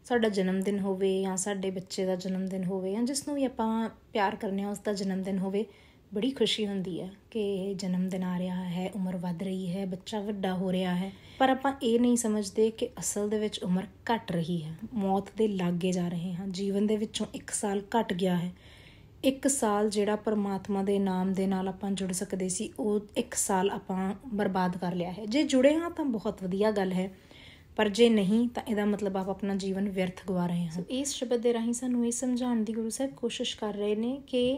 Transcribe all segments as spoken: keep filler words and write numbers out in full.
ਸਾਡਾ ਜਨਮ ਦਿਨ ਹੋਵੇ ਜਾਂ ਸਾਡੇ ਬੱਚੇ ਦਾ ਜਨਮ ਦਿਨ ਹੋਵੇ ਜਾਂ ਜਿਸ ਨੂੰ ਵੀ ਆਪਾਂ ਪਿਆਰ ਕਰਨੇ ਹਾਂ ਉਸ ਦਾ ਜਨਮ ਦਿਨ ਹੋਵੇ, ਬੜੀ ਖੁਸ਼ੀ ਹੁੰਦੀ ਹੈ ਕਿ ਜਨਮ ਦਿਨ ਆ ਰਿਹਾ ਹੈ, ਉਮਰ ਵੱਧ ਰਹੀ ਹੈ, ਬੱਚਾ ਵੱਡਾ ਹੋ ਰਿਹਾ ਹੈ। ਪਰ ਆਪਾਂ ਇਹ ਨਹੀਂ ਸਮਝਦੇ ਕਿ ਅਸਲ ਦੇ ਵਿੱਚ ਉਮਰ ਘੱਟ ਰਹੀ ਹੈ, ਮੌਤ ਦੇ ਲਾਗੇ ਜਾ ਰਹੇ ਹਾਂ। ਜੀਵਨ ਦੇ ਵਿੱਚੋਂ ਇੱਕ ਸਾਲ ਘੱਟ ਗਿਆ ਹੈ। ਇੱਕ ਸਾਲ ਜਿਹੜਾ ਪਰਮਾਤਮਾ ਦੇ ਨਾਮ ਦੇ ਨਾਲ ਆਪਾਂ ਜੁੜ ਸਕਦੇ ਸੀ, ਉਹ ਇੱਕ ਸਾਲ ਆਪਾਂ ਬਰਬਾਦ ਕਰ ਲਿਆ ਹੈ। ਜੇ ਜੁੜੇ ਹਾਂ ਤਾਂ ਬਹੁਤ ਵਧੀਆ ਗੱਲ ਹੈ, ਪਰ ਜੇ ਨਹੀਂ ਤਾਂ ਇਹਦਾ ਮਤਲਬ ਆਪ ਆਪਣਾ ਜੀਵਨ ਵਿਅਰਥ ਗਵਾ ਰਹੇ ਹਾਂ। ਇਸ ਸ਼ਬਦ ਦੇ ਰਾਹੀਂ ਸਾਨੂੰ ਇਹ ਸਮਝਾਉਣ ਦੀ ਗੁਰੂ ਸਾਹਿਬ ਕੋਸ਼ਿਸ਼ ਕਰ ਰਹੇ ਨੇ ਕਿ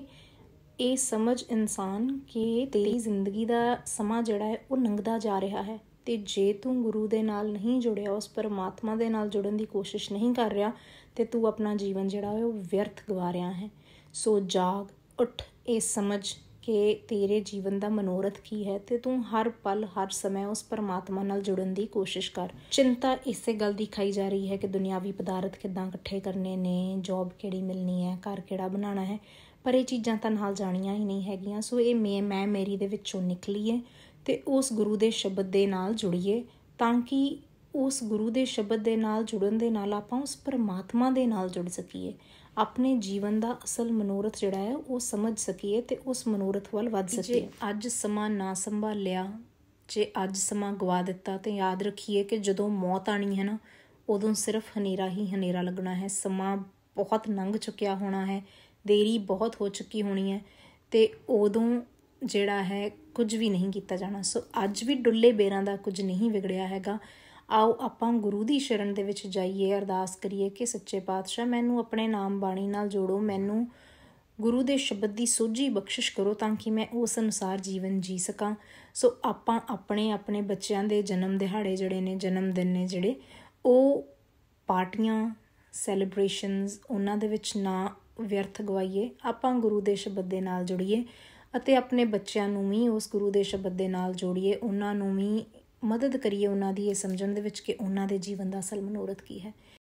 ਇਹ ਸਮਝ ਇਨਸਾਨ ਕਿ ਤੇਰੀ ਜ਼ਿੰਦਗੀ ਦਾ ਸਮਾਂ ਜਿਹੜਾ ਹੈ ਉਹ ਲੰਘਦਾ ਜਾ ਰਿਹਾ ਹੈ, ਅਤੇ ਜੇ ਤੂੰ ਗੁਰੂ ਦੇ ਨਾਲ ਨਹੀਂ ਜੁੜਿਆ, ਉਸ ਪਰਮਾਤਮਾ ਦੇ ਨਾਲ ਜੁੜਨ ਦੀ ਕੋਸ਼ਿਸ਼ ਨਹੀਂ ਕਰ ਰਿਹਾ, ਅਤੇ ਤੂੰ ਆਪਣਾ ਜੀਵਨ ਜਿਹੜਾ ਹੈ ਉਹ ਵਿਅਰਥ ਗਵਾ ਰਿਹਾ ਹੈ। ਸੋ ਜਾਗ ਉੱਠ, ਇਹ ਸਮਝ ਕਿ ਤੇਰੇ ਜੀਵਨ ਦਾ ਮਨੋਰਥ ਕੀ ਹੈ, ਅਤੇ ਤੂੰ ਹਰ ਪਲ ਹਰ ਸਮੇਂ ਉਸ ਪਰਮਾਤਮਾ ਨਾਲ ਜੁੜਨ ਦੀ ਕੋਸ਼ਿਸ਼ ਕਰ। ਚਿੰਤਾ ਇਸੇ ਗੱਲ ਦੀ ਖਾਈ ਜਾ ਰਹੀ ਹੈ ਕਿ ਦੁਨਿਆਵੀ ਪਦਾਰਥ ਕਿੱਦਾਂ ਇਕੱਠੇ ਕਰਨੇ ਨੇ, ਜੋਬ ਕਿਹੜੀ ਮਿਲਣੀ ਹੈ, ਘਰ ਕਿਹੜਾ ਬਣਾਉਣਾ ਹੈ, ਪਰ ਇਹ ਚੀਜ਼ਾਂ ਤਾਂ ਨਾਲ ਜਾਣੀਆਂ ਹੀ ਨਹੀਂ ਹੈਗੀਆਂ। ਸੋ ਇਹ ਮੈਂ ਮੈਂ ਮੇਰੀ ਦੇ ਵਿੱਚੋਂ ਨਿਕਲੀਏ ਅਤੇ ਉਸ ਗੁਰੂ ਦੇ ਸ਼ਬਦ ਦੇ ਨਾਲ ਜੁੜੀਏ, ਤਾਂ ਕਿ ਉਸ ਗੁਰੂ ਦੇ ਸ਼ਬਦ ਦੇ ਨਾਲ ਜੁੜਨ ਦੇ ਨਾਲ ਆਪਾਂ ਉਸ ਪਰਮਾਤਮਾ ਦੇ ਨਾਲ ਜੁੜ ਸਕੀਏ, ਆਪਣੇ ਜੀਵਨ ਦਾ ਅਸਲ ਮਨੋਰਥ ਜਿਹੜਾ ਹੈ ਉਹ ਸਮਝ ਸਕੀਏ ਅਤੇ ਉਸ ਮਨੋਰਥ ਵੱਲ ਵੱਧ ਸਕੀਏ। ਜੇ ਅੱਜ ਸਮਾਂ ਨਾ ਸੰਭਾਲਿਆ, ਜੇ ਅੱਜ ਸਮਾਂ ਗਵਾ ਦਿੱਤਾ, ਤਾਂ ਯਾਦ ਰੱਖੀਏ ਕਿ ਜਦੋਂ ਮੌਤ ਆਉਣੀ ਹੈ ਨਾ, ਉਦੋਂ ਸਿਰਫ ਹਨੇਰਾ ਹੀ ਹਨੇਰਾ ਲੱਗਣਾ ਹੈ। ਸਮਾਂ ਬਹੁਤ ਲੰਘ ਚੁੱਕਿਆ ਹੋਣਾ ਹੈ, ਦੇਰੀ ਬਹੁਤ ਹੋ ਚੁੱਕੀ ਹੋਣੀ ਹੈ, ਅਤੇ ਉਦੋਂ ਜਿਹੜਾ ਹੈ ਕੁਝ ਵੀ ਨਹੀਂ ਕੀਤਾ ਜਾਣਾ। ਸੋ ਅੱਜ ਵੀ ਡੁੱਲੇ ਬੇਰਾਂ ਦਾ ਕੁਝ ਨਹੀਂ ਵਿਗੜਿਆ ਹੈਗਾ। ਆਓ ਆਪਾਂ ਗੁਰੂ ਦੀ ਸ਼ਰਨ ਦੇ ਵਿੱਚ ਜਾਈਏ, ਅਰਦਾਸ ਕਰੀਏ ਕਿ ਸੱਚੇ ਪਾਤਸ਼ਾਹ ਮੈਨੂੰ ਆਪਣੇ ਨਾਮ ਬਾਣੀ ਨਾਲ ਜੋੜੋ, ਮੈਨੂੰ ਗੁਰੂ ਦੇ ਸ਼ਬਦ ਦੀ ਸੋਝੀ ਬਖਸ਼ਿਸ਼ ਕਰੋ, ਤਾਂ ਕਿ ਮੈਂ ਉਸ ਅਨੁਸਾਰ ਜੀਵਨ ਜੀ ਸਕਾਂ। ਸੋ ਆਪਾਂ ਆਪਣੇ ਆਪਣੇ ਬੱਚਿਆਂ ਦੇ ਜਨਮ ਦਿਹਾੜੇ ਜਿਹੜੇ ਨੇ, ਜਨਮ ਦਿਨ ਨੇ ਜਿਹੜੇ, ਉਹ ਪਾਰਟੀਆਂ, ਸੈਲੀਬ੍ਰੇਸ਼ਨਸ, ਉਹਨਾਂ ਦੇ ਵਿੱਚ ਨਾ ਵਿਅਰਥ ਗਵਾਈਏ। ਆਪਾਂ ਗੁਰੂ ਦੇ ਸ਼ਬਦ ਦੇ ਨਾਲ ਜੁੜੀਏ ਅਤੇ ਆਪਣੇ ਬੱਚਿਆਂ ਨੂੰ ਵੀ ਉਸ ਗੁਰੂ ਦੇ ਸ਼ਬਦ ਦੇ ਨਾਲ ਜੋੜੀਏ, ਉਹਨਾਂ ਨੂੰ ਵੀ ਮਦਦ ਕਰੀਏ ਉਹਨਾਂ ਦੀ ਇਹ ਸਮਝਣ ਦੇ ਵਿੱਚ ਕਿ ਉਹਨਾਂ ਦੇ ਜੀਵਨ ਦਾ ਅਸਲ ਮਨੋਰਥ ਕੀ ਹੈ।